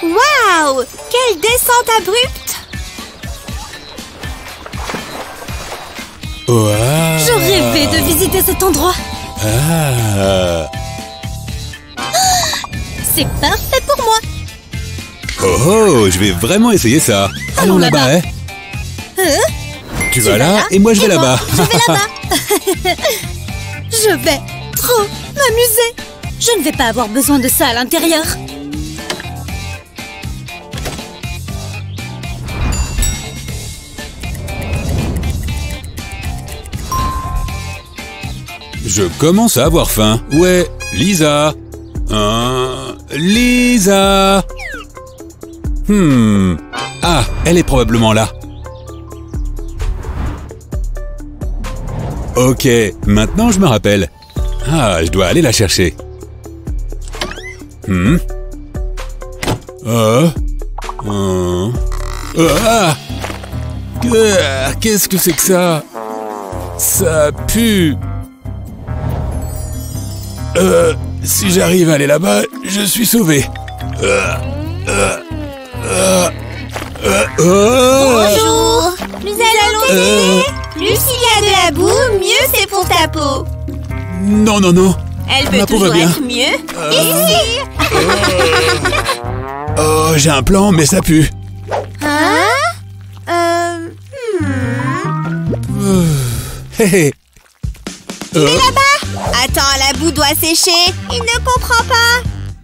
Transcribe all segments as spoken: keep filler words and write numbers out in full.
Waouh! Quelle descente abrupte! Wow. Je rêvais de visiter cet endroit. Ah. C'est parfait pour moi. Oh, oh, je vais vraiment essayer ça. Allons là-bas, hein. Euh, Tu, vas là, là et moi je vais là-bas. Je vais là-bas. Je vais trop m'amuser. Je ne vais pas avoir besoin de ça à l'intérieur. Je commence à avoir faim. Ouais, Lisa. Hein, Lisa. Hmm. Ah, elle est probablement là. Ok, maintenant je me rappelle. Ah, je dois aller la chercher. Hmm. Ah. Ah. Ah. Ah. Qu'est-ce que c'est que ça? Ça pue. Euh, si j'arrive à aller là-bas, je suis sauvé. Euh, euh, euh, euh, euh, Bonjour! Nous allons t'aider! euh, Plus il y a de la boue, mieux c'est pour ta peau. Non, non, non. Elle Ma peut peau va toujours bien. être mieux. Euh. Ici! Oh, j'ai un plan, mais ça pue. Hein? Euh... Hmm. Hé hé. Euh, Là-bas! Attends, la boue doit sécher. Il ne comprend pas.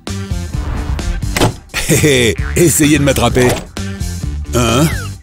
hé hé. Essayez de m'attraper. Hein?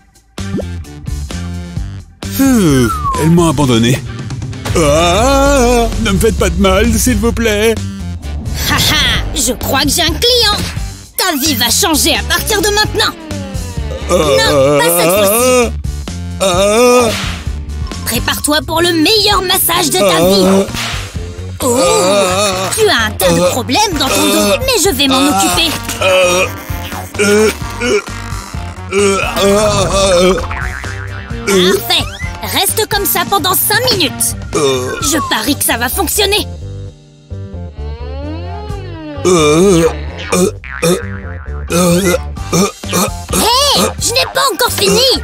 Ouh, elles m'ont abandonné. Ah, ne me faites pas de mal, s'il vous plaît. Haha, je crois que j'ai un client. Ta vie va changer à partir de maintenant. Non, pas cette fois-ci. Ah, Prépare-toi pour le meilleur massage de ta ah, vie. Oh, ah, tu as un tas de problèmes dans ton dos, mais je vais m'en occuper. euh, euh, euh, euh, euh, Parfait. Reste comme ça pendant cinq minutes. euh, Je parie que ça va fonctionner. euh, euh, euh, euh, euh, Hé, je n'ai pas encore fini.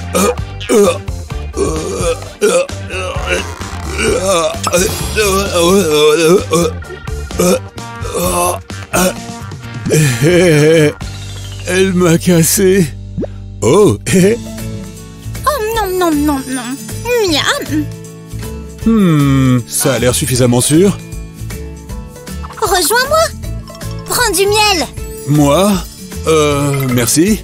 Elle m'a cassé. Oh, hé. Oh non, non, non, non. Miam. Hmm, ça a l'air suffisamment sûr. Rejoins-moi. Prends du miel. Moi? Euh, merci.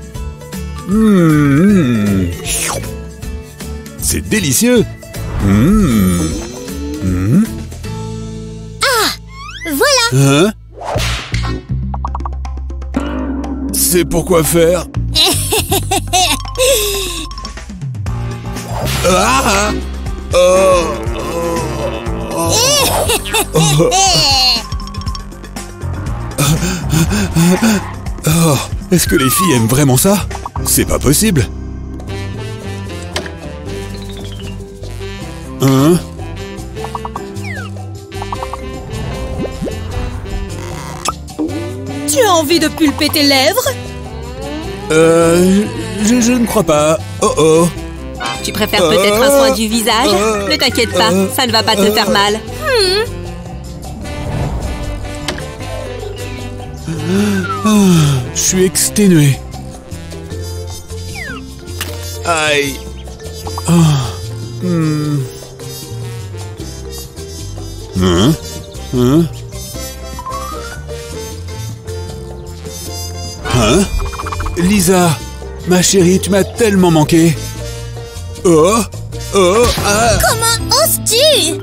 Hmm. C'est délicieux. Hmm. Hmm. Voilà. Hein? C'est pour quoi faire? Ah! Oh! Oh! Oh! Oh! Est-ce que les filles aiment vraiment ça? C'est pas possible. Hein? Tu as envie de pulper tes lèvres? Euh... Je, je ne crois pas. Oh oh! Tu préfères peut-être un soin du visage? Ne t'inquiète pas, ça ne va pas te faire mal. Je suis exténué. Aïe. Oh. Hmm. Hein? Hein? Hein? Lisa, ma chérie, tu m'as tellement manqué. Oh! Oh! Ah! Comment oses-tu?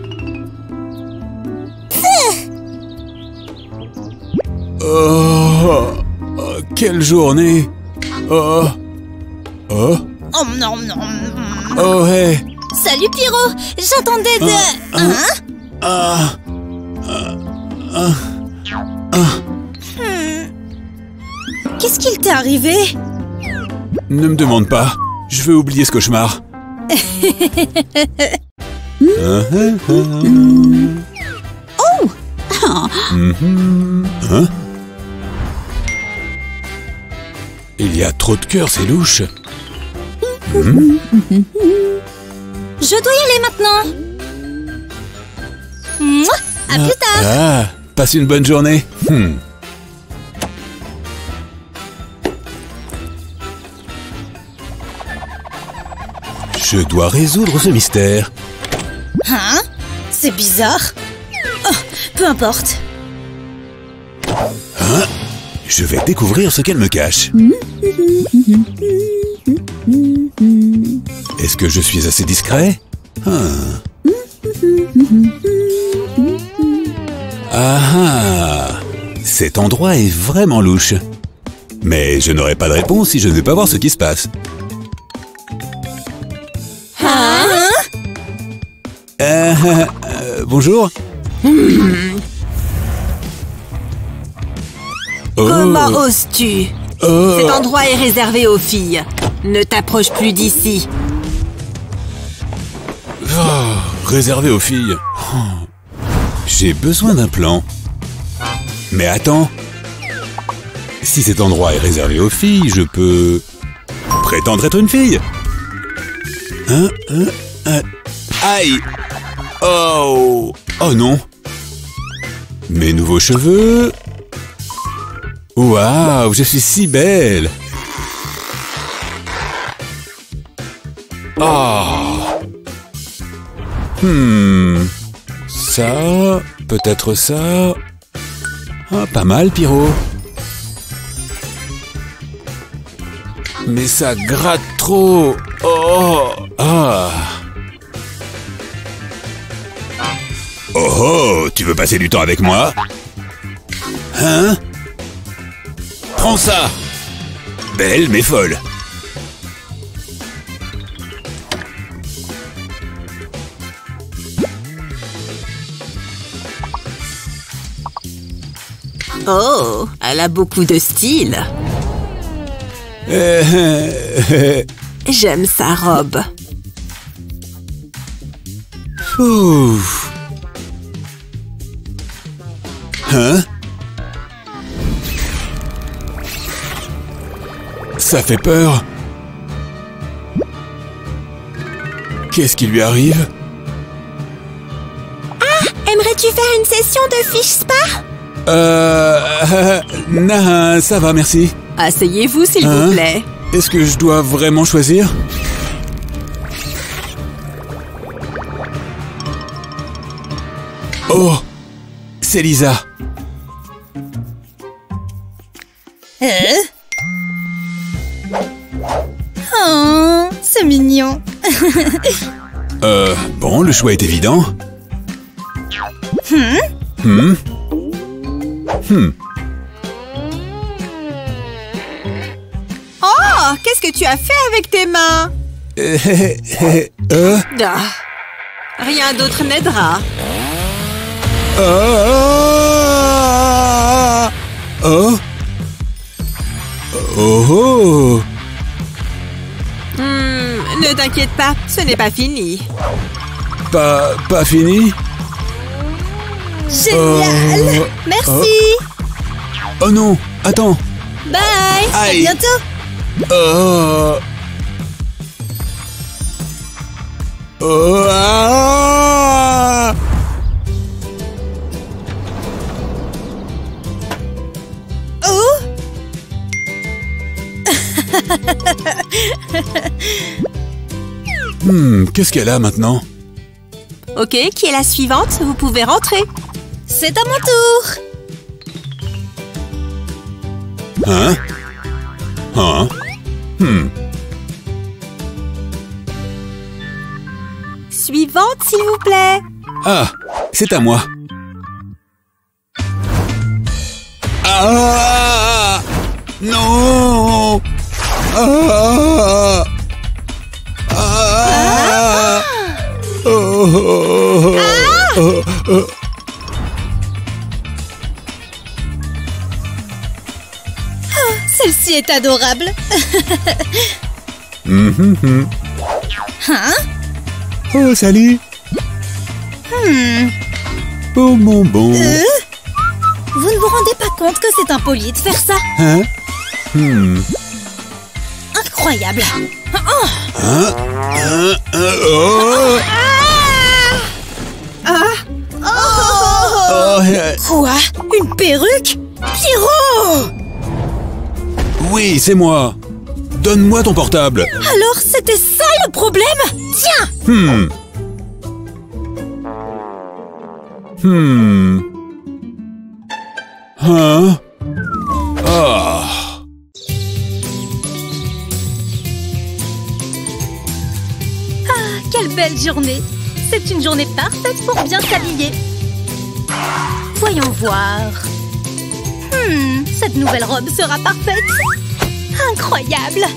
Oh! Oh, quelle journée! Oh! Oh! Oh non, non. Oh, hey! Salut Pyro, j'attendais de... Hein? Hein? Ah! Ah! Ah! Ah! Qu'est-ce qu'il t'est arrivé? Ne me demande pas. Je veux oublier ce cauchemar. Oh! Mhm. Hein? Il y a trop de cœurs, c'est louche. Hmm. Je dois y aller maintenant. Mouah, à plus tard. Ah, passe une bonne journée. Hmm. Je dois résoudre ce mystère. Hein? C'est bizarre. Oh, peu importe. Hein? Je vais découvrir ce qu'elle me cache. Est-ce que je suis assez discret? Ah. Ah ah! Cet endroit est vraiment louche. Mais je n'aurai pas de réponse si je ne vais pas voir ce qui se passe. Hein? Euh, euh, bonjour. Oh. Comment oses-tu? Oh. Cet endroit est réservé aux filles. Ne t'approche plus d'ici. Oh, réservé aux filles. Oh. J'ai besoin d'un plan. Mais attends. Si cet endroit est réservé aux filles, je peux prétendre être une fille. Hein, hein, hein. Aïe. Oh. Oh non. Mes nouveaux cheveux. Waouh, je suis si belle. Oh. Hmm. Ça, peut-être ça. Ah, pas mal, Pyro. Mais ça gratte trop. Oh. Ah. Oh oh, tu veux passer du temps avec moi? Hein? Prends ça! Belle mais folle. Oh, elle a beaucoup de style. J'aime sa robe. Ouf. Hein? Ça fait peur. Qu'est-ce qui lui arrive? Ah, aimerais-tu faire une session de fish spa? Euh... Non, ça va, merci. Asseyez-vous, s'il Hein? vous plaît. Est-ce que je dois vraiment choisir? Oh! C'est Lisa. Euh? Oh, c'est mignon. Euh, bon, le choix est évident. Hmm? Hmm? Hmm. Oh, qu'est-ce que tu as fait avec tes mains? Euh, euh, Ah, rien d'autre n'aidera. ah, oh. Oh oh. Hmm, ne t'inquiète pas, ce n'est pas fini. Pas, pas fini? Génial. Oh. Merci. Oh non, attends. Bye. Aïe. À bientôt. Oh. Oh, ah. Oh. Hmm, qu'est-ce qu'elle a maintenant? Ok, qui est la suivante? Vous pouvez rentrer. C'est à mon tour. Hein? Hein? Hmm. Suivante, s'il vous plaît. Ah, c'est à moi. Ah! Non! Ah! Ah! Oh, oh, oh, oh. Celle-ci est adorable. Mhm, mhm. Hein? Oh, salut! Hmm. Oh, mon bon! Euh? Vous ne vous rendez pas compte que c'est impoli de faire ça? Hein? Hmm. incroyable. Oh. Hein? Hein? Hein? Oh! Ah. Ah. Oh. Oh, euh, Quoi? Une perruque? Pierrot! oui, c'est moi. Donne-moi ton portable. Alors c'était ça le problème? Tiens! Hmm. Hmm. Hein? Ah. Quelle belle journée! C'est une journée parfaite pour bien s'habiller. Voyons voir. Hmm, cette nouvelle robe sera parfaite. Incroyable!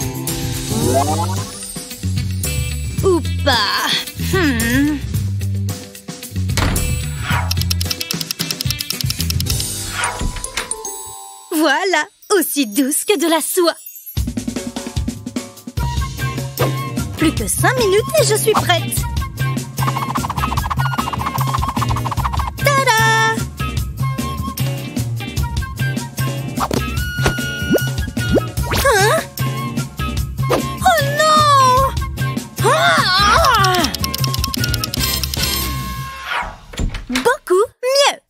Ou pas. Hmm. Voilà, aussi douce que de la soie. Plus que cinq minutes et je suis prête. Tada! Hein? Oh non! Ah! Beaucoup mieux.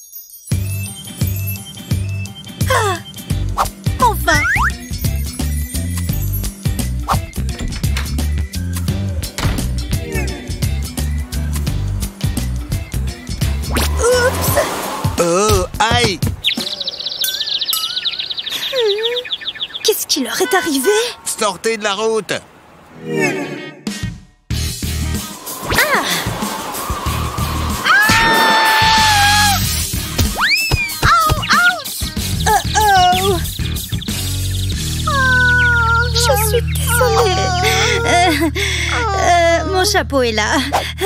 Ah! Enfin! Oh, aïe! Hmm. Qu'est-ce qui leur est arrivé? Sortez de la route! Ah! Oh, oh! Je suis désolée. Euh, euh, mon chapeau est là.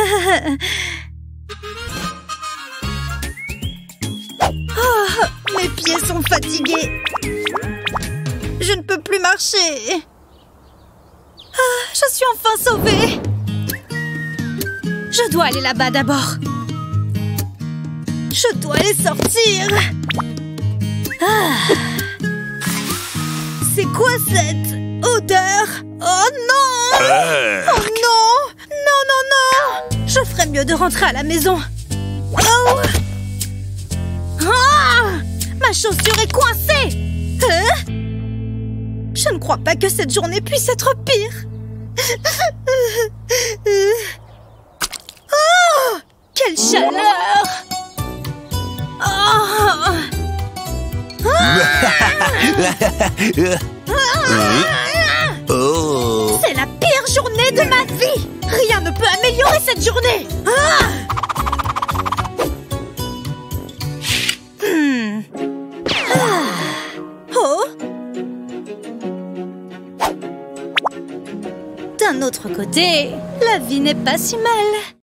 Oh, mes pieds sont fatigués. Je ne peux plus marcher. Ah, je suis enfin sauvée. Je dois aller là-bas d'abord. Je dois les sortir. Ah. C'est quoi cette odeur? Oh non! Euh. Oh non! Non, non, non! Je ferais mieux de rentrer à la maison. Oh! Ah! Ma chaussure est coincée! Hein? Je ne crois pas que cette journée puisse être pire. Oh! Quelle chaleur! Oh! Oh! C'est la pire journée de ma vie! Rien ne peut améliorer cette journée! Ah! Hmm. Ah. Oh! D'un autre côté, la vie n'est pas si mal.